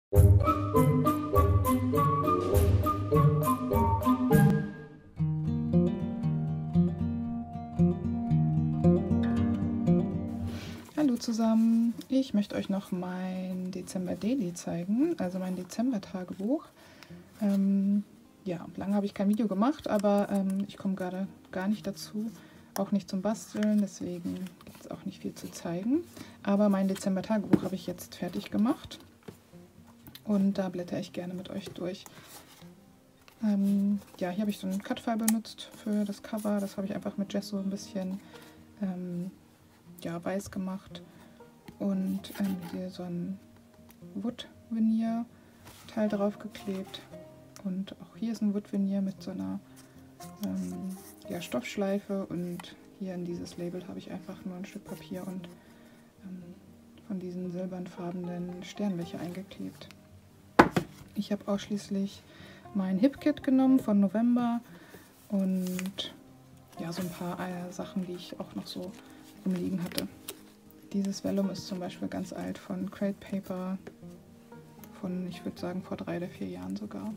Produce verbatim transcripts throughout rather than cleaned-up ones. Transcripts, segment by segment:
Hallo zusammen, ich möchte euch noch mein Dezember Daily zeigen, also mein Dezember-Tagebuch. Ähm, ja, lange habe ich kein Video gemacht, aber ähm, ich komme gerade gar nicht dazu, auch nicht zum Basteln, deswegen gibt es auch nicht viel zu zeigen. Aber mein Dezember-Tagebuch habe ich jetzt fertig gemacht und da blätter ich gerne mit euch durch. Ähm, ja, hier habe ich so einen Cut-File benutzt für das Cover, das habe ich einfach mit Gesso ein bisschen ähm, ja, weiß gemacht. Und ähm, hier so ein Wood-Veneer-Teil drauf geklebt. Und auch hier ist ein Wood-Veneer mit so einer ähm, ja, Stoffschleife. Und hier in dieses Label habe ich einfach nur ein Stück Papier und ähm, von diesen silbernfarbenen Sternlöcher eingeklebt. Ich habe ausschließlich mein Hip-Kit genommen von November und ja, so ein paar äh, Sachen, die ich auch noch so rumliegen hatte. Dieses Vellum ist zum Beispiel ganz alt von Crate Paper, von, ich würde sagen, vor drei oder vier Jahren sogar.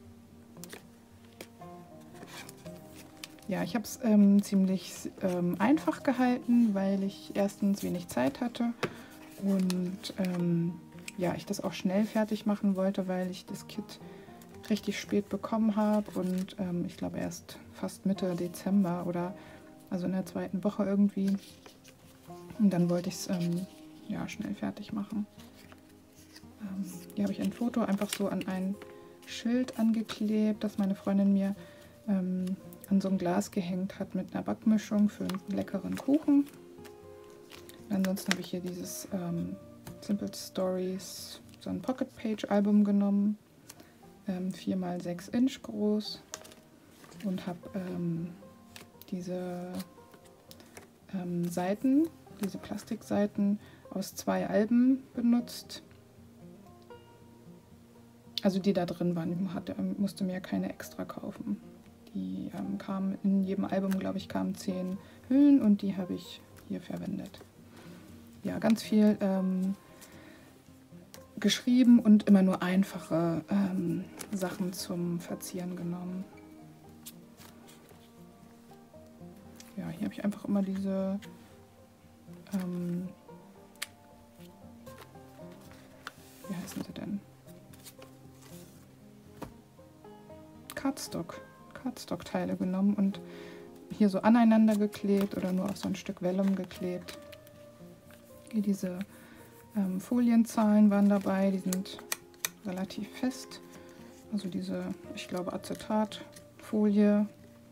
Ja, ich habe es ähm, ziemlich ähm, einfach gehalten, weil ich erstens wenig Zeit hatte und ähm, ja, ich das auch schnell fertig machen wollte, weil ich das Kit richtig spät bekommen habe und ähm, ich glaube erst fast Mitte Dezember oder also in der zweiten Woche irgendwie. Und dann wollte ich es ähm, ja, schnell fertig machen. Ähm, hier habe ich ein Foto einfach so an ein Schild angeklebt, das meine Freundin mir ähm, an so ein Glas gehängt hat mit einer Backmischung für einen leckeren Kuchen. Ansonsten habe ich hier dieses ähm, Simple Stories, so ein Pocket Page Album genommen, ähm, vier mal sechs Inch groß und habe ähm, diese ähm, Seiten, diese Plastikseiten aus zwei Alben benutzt. Also die da drin waren, hatte, musste mir keine extra kaufen. Die ähm, kamen in jedem Album, glaube ich, kamen zehn Hüllen und die habe ich hier verwendet. Ja, ganz viel ähm, geschrieben und immer nur einfache ähm, Sachen zum Verzieren genommen. Ja, hier habe ich einfach immer diese ähm, wie heißen sie denn? Cardstock, Cardstock-Teile genommen und hier so aneinander geklebt oder nur auf so ein Stück Vellum geklebt. Hier diese ähm, Folienzahlen waren dabei, die sind relativ fest. Also diese, ich glaube, Acetatfolie.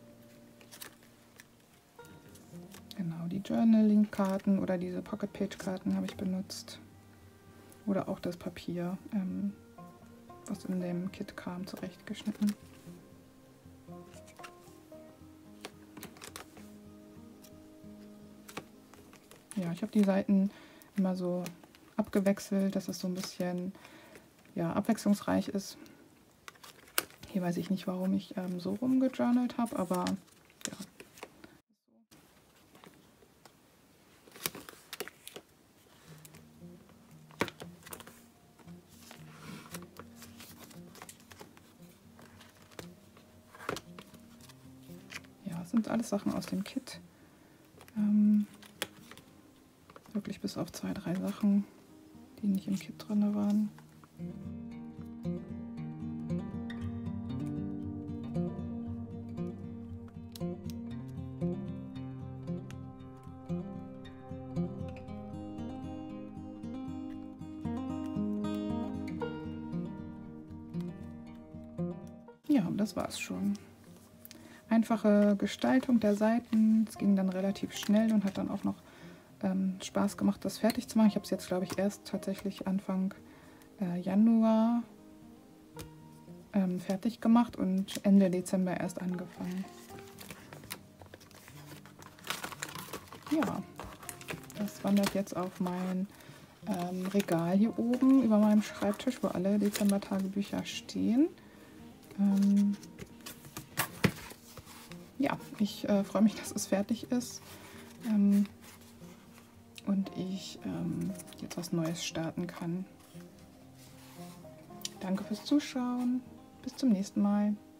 Genau, die Journaling-Karten oder diese Pocket-Page-Karten habe ich benutzt. Oder auch das Papier, ähm, was in dem Kit kam, zurechtgeschnitten. Ja, ich habe die Seiten immer so abgewechselt, dass es so ein bisschen ja, abwechslungsreich ist. Hier weiß ich nicht, warum ich ähm, so rumgejournalt habe, aber ja. Ja, das sind alles Sachen aus dem Kit. Ähm, wirklich bis auf zwei, drei Sachen, die nicht im Kit drin waren. Ja, das war's schon. Einfache Gestaltung der Seiten. Es ging dann relativ schnell und hat dann auch noch ähm, Spaß gemacht, das fertig zu machen. Ich habe es jetzt, glaube ich, erst tatsächlich Anfang äh, Januar ähm, fertig gemacht und Ende Dezember erst angefangen. Ja, das wandert jetzt auf mein ähm, Regal hier oben über meinem Schreibtisch, wo alle Dezember-Tagebücher stehen. Ähm, ja, ich äh, freue mich, dass es fertig ist ähm, und ich ähm, jetzt was Neues starten kann. Danke fürs Zuschauen. Bis zum nächsten Mal.